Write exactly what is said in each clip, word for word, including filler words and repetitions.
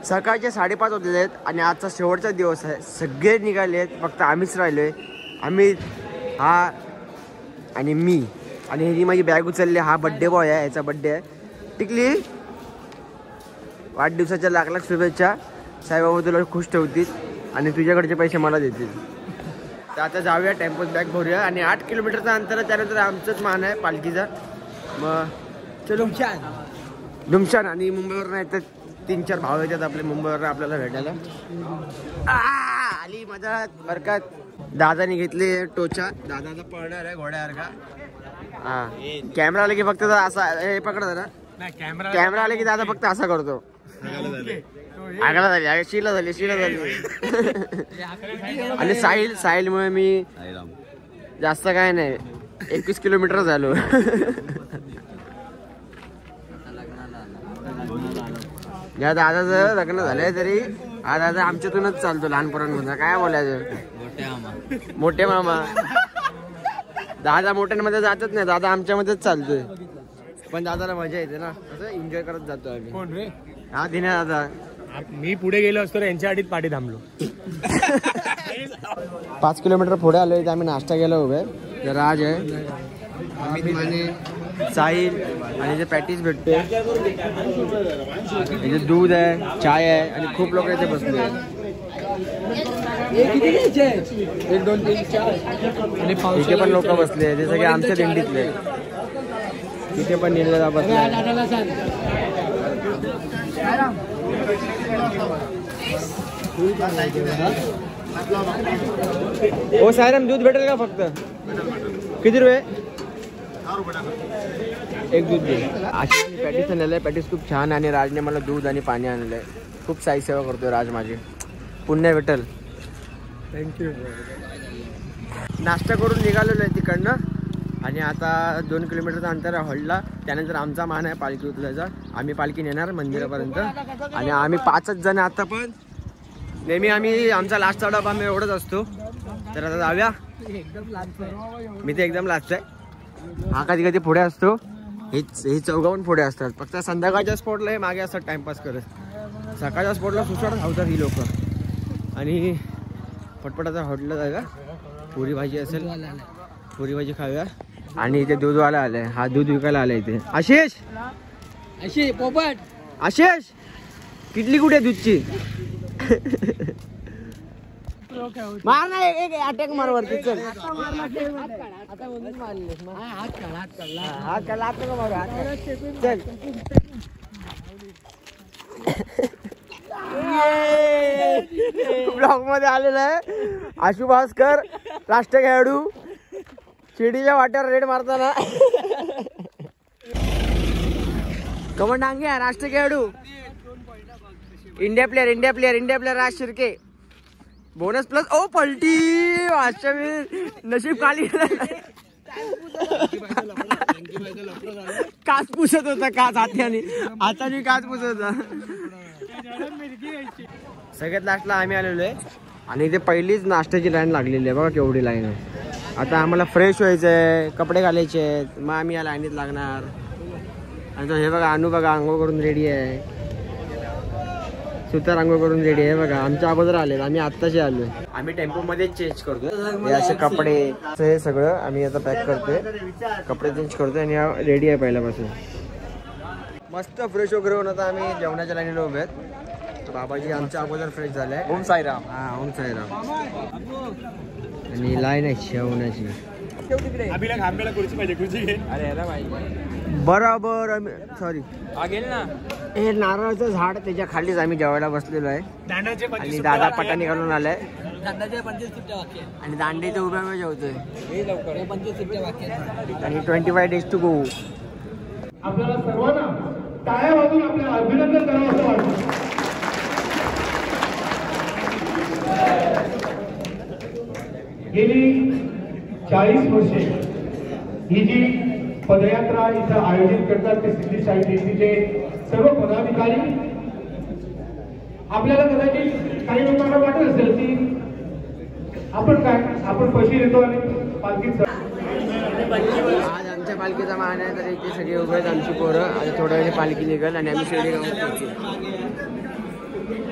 सकाळचे साडेपाच वाजले आहेत आणि आजचा शेवटचा दिवस आहे. सगळे निघाले आहेत, फक्त आम्हीच राहिलोय. आम्ही हा आणि मी आणि ही माझी बॅग उचलली. हा बड्डे बॉय आहे, याचा बड्डे आहे. टिकली वाढदिवसाच्या लाख लाख शुभेच्छा. साईबाबा तुला खुश ठेवतील आणि तुझ्याकडचे पैसे मला देतील. तर आता जाऊया, टेम्पोत बॅग भरूया आणि आठ किलोमीटरचा अंतर आहे. त्यानंतर आमचंच मान आहे पालखीचा. मग चलो धुमशान. आणि मुंबईवरून येतात तीन चार भाव येतात आपले मुंबईवर आपल्याला भेटायला. आली मजा बरकत. दादाने घेतले टोचा. दादाचा पळणार आहे घोड्यासारखा. हा कॅमेरा आले की फक्त असा हे पकडत ना. कॅमेरा आले की दादा फक्त असा करतो. आगला झाली शिला झाली शिला झाली. आणि साहिल साहिलमुळे मी जास्त काय नाही एकवीस किलोमीटर झालो. या दादाचं लग्न झालंय तरी हा दादा आमच्यातूनच चालतो लहानपणांमधून. काय बोलायचं मोठे मामा. दादा मोठ्यांमध्ये जातच नाही, दादा आमच्यामध्येच चालतोय. पण दादाला मजा येते ना, असं एन्जॉय करत जातो आम्ही. कोण रे? हा दिना दादा. मी पुढे गेलो असतो यांच्या आधीच पाठी थांबलो. पाच किलोमीटर पुढे आलोय तर आम्ही नाश्ता केला उभे. राज आहे, अमित माने, साहिल आणि जे पॅटीस भेटते, इथे दूध आहे, चाय आहे आणि खूप लोक इथे बसले आहेत. एक दोन तीन चार इथे पण लोक बसले आहेत, जसं की आमच्या दिंडीतले. इथे पण निर्णय बसले. ओ सायराम दूध भेटेल का फक्त? किती रुपये? एक दूध दे. अशी पॅटीस आणलेलं आहे. पॅटीस खूप छान आणि राजने मला दूध आणि पाणी आणलं आहे. खूप साई सेवा करतोय राज माझी. पुण्य भेटेल. थँक्यू. नाश्ता करून निघालेलो आहे तिकडनं आणि आता दोन किलोमीटरचा अंतर आहे हॉलला. त्यानंतर आमचा मान आहे पालखी उचलायचा. आम्ही पालखी नेणार मंदिरापर्यंत आणि आम्ही पाचच जण आता. पण नेहमी आम्ही आमचा लास्टचा डबा आम्ही एवढंच असतो. तर आता जाऊया. मी ते एकदम लास्ट आहे. हा कधी कधी पुढे असतो. हेच हे चौघावून पुढे असतात. फक्त संध्याकाळच्या स्पॉटला हे मागे असतात टाइमपास करत. सकाळच्या स्पॉटला सुसाट धावतात ही लोक. आणि पटपटाचा हॉटेलला जाऊया. पुरी भाजी असेल, पुरी भाजी खाऊया. आणि इथे दूधवाला आलाय. हा दूध विकायला आलाय इथे. आशिष आशिष पोपट आशिष किटली कुठे दूधची? मार ना एक अटॅक मार वरती. चल हात काढला चल. ब्लॉग मध्ये आलेला आहे आशु भास्कर, राष्ट्रीय खेळाडू. शिडीच्या वाट्यावर रेड मारताना कमन डांगे राष्ट्रीय खेळाडू. India player India player India player Raj Shirke. Bonus plus. ओ पलटी. नशीब खाली. काच पुसत होता. काच हाताने हाताने काच पुसत होता. सगळ्यात लास्टला आम्ही आलेलो आहे आणि इथे पहिलीच नाश्त्याची लाईन लागलेली आहे. बघा केवढी लाईन आहे. आता आम्हाला फ्रेश व्हायचं आहे, कपडे घालायचे आहेत. मग आम्ही या लाईनीत लागणार. आणि तो हे बघा अनु बघा आंघोळ करून रेडी आहे. सुतार आंघोळ करून रेडी आहे. बघा आमच्या अगोदर आले. आम्ही आत्ताचे आलोय. आम्ही टेम्पो मध्ये चेंज करतोय. हे असे कपडे हे सगळं आम्ही आता पॅक करतोय. कपडे चेंज करतोय आणि रेडी आहे पहिल्यापासून. मस्त फ्रेश वगैरे होऊन आता आम्ही जेवणाच्या लाईनीला उभे आहेत. बाबाजी आमच्या अगोदर फ्रेश झाले. ओम साईराम. हा ओम साईराम. आणि लाईन आहे जेवणाची. बरोबर. सॉरी हे नारळाचं झाड त्याच्या खालीच आम्ही जेवायला बसलेलो आहे. आणि दादा पटाणी घालून आलाय आणि दांडे तर उभ्या वेळ जेवतोय. आणि twenty five days to go. आपल्याला सर्वांना टाळ्या वाजून आपल्याला अभिनंदन करावं असं वाटतं. गेली चाळीस वर्षे ही जी पदयात्रा इथं आयोजित करतात ते सिद्धी साई दिंडीचे सर्व पदाधिकारी. आपल्याला कदाचित काही लोकांना वाटत असेल की आपण काय आपण पैसे देतो आणि पालखीत. आज आमच्या पालखीचा मान आहे तर इथे सगळे उभे आहेत आमची पोरं. आज थोड्या वेळ पालखी निघेल आणि आम्ही शिर्डी गावात पोहोचू.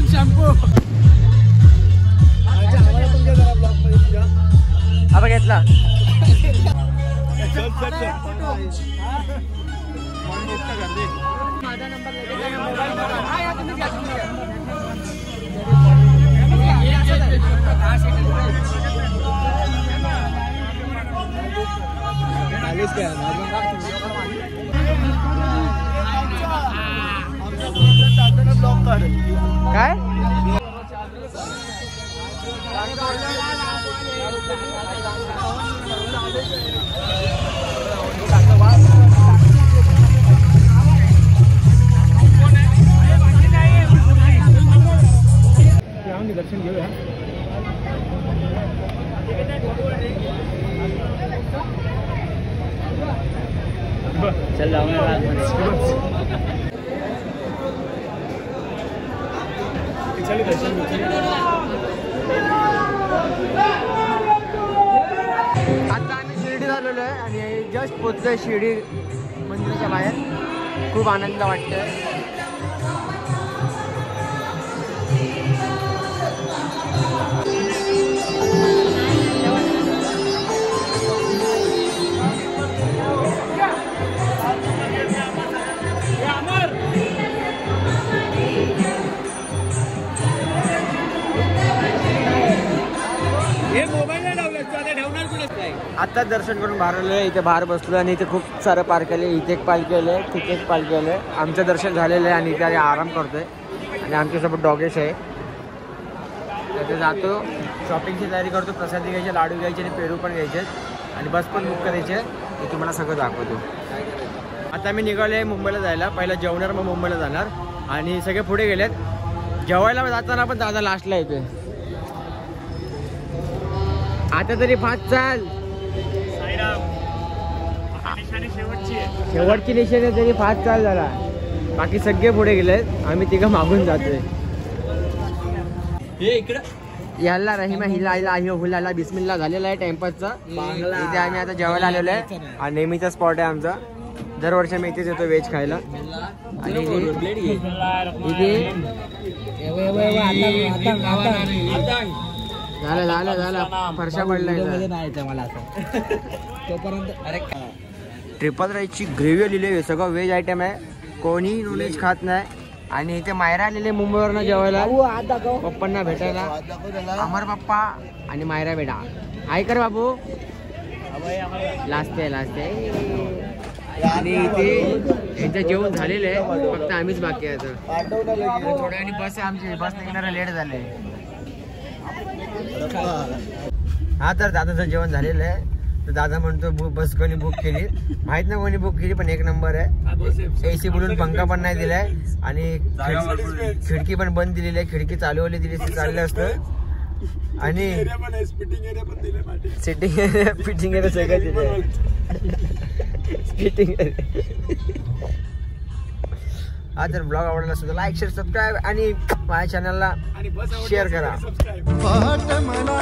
आता घेतला माझा नंबर काय दर्शन घेऊया. चल दर्शन आता आम्ही शिर्डी झालेलो आहे आणि जस्ट पोचलोय शिर्डी मंदिराच्या बाहेर. खूप आनंद वाटतोय. आता दर्शन करून बाहेर आलो आहे. इथे बाहेर बसलो आणि इथे खूप सारं पार्क केलं. इथे एक पार्क केलं, तिथे एक पार्क केलं. आमचं दर्शन झालेलं आहे आणि इथे आम्ही आराम करतोय आणि आमच्यासोबत डॉगेश आहे. तिथे जातो, शॉपिंगची तयारी करतो. प्रसादी घ्यायचे, लाडू घ्यायचे आणि पेरू पण घ्यायचे आणि बस पण बुक करायचे. ते तुम्हाला सगळं दाखवतो. आता मी निघाले मुंबईला जायला. पहिला जेवणार मग मुंबईला जाणार आणि सगळे पुढे गेलेत. जेवायला जाताना पण दादा लास्टला येतोय. आता तरी फास्ट चाल. शेवटची निशाणी तरी फास्ट चाल झाला. बाकी सगळे पुढे गेलेत. आम्ही तिघं मागून जातोय. याला रहिमा हिला हिला हुलाला बिस्मिल्ला झालेला आहे टाइमपासचा. इथे आम्ही आता जेवायला आलेलो आहे आणि नेहमीचा स्पॉट आहे आमचा. दरवर्षी आम्ही इथेच येतो व्हेज खायला. आणि इथे झालं झालं झालं फरशा पडलाय मला. ट्रिपल राईसची ग्रेव्ही आलेली आहे. सगळं व्हेज आयटम आहे. कोणीही नॉनव्हेज खात नाही. आणि इथे मायरा आलेले मुंबईवरनं जेवायला पप्पांना भेटायला. अमर पप्पा आणि मायरा बेटा हाय कर बाबू. लास्ट आहे लास्ट आहे. आणि इथे यांचं जेवण झालेलं आहे. फक्त आम्हीच बाकी आहे. थोड्या वेळाने बस आहे आमची. बस निघणारा लेट झाले. हा तर दादाचं जेवण झालेलं आहे. तर दादा म्हणतो बुक बस कोणी बुक केली माहित नाही कोणी बुक केली पण एक नंबर आहे. एसी बोलून पंखा पण नाही दिलाय आणि खिडकी पण बंद दिलेली आहे. खिडकी चालवली दिली चाललं असतं. आणि सिटिंग एरिया फिटिंग एरिया सगळं दिलं. सिटिंग हा तर ब्लॉग आवडला सुद्धा लाईक शेअर सबस्क्राईब आणि माझ्या चॅनलला शेअर करा.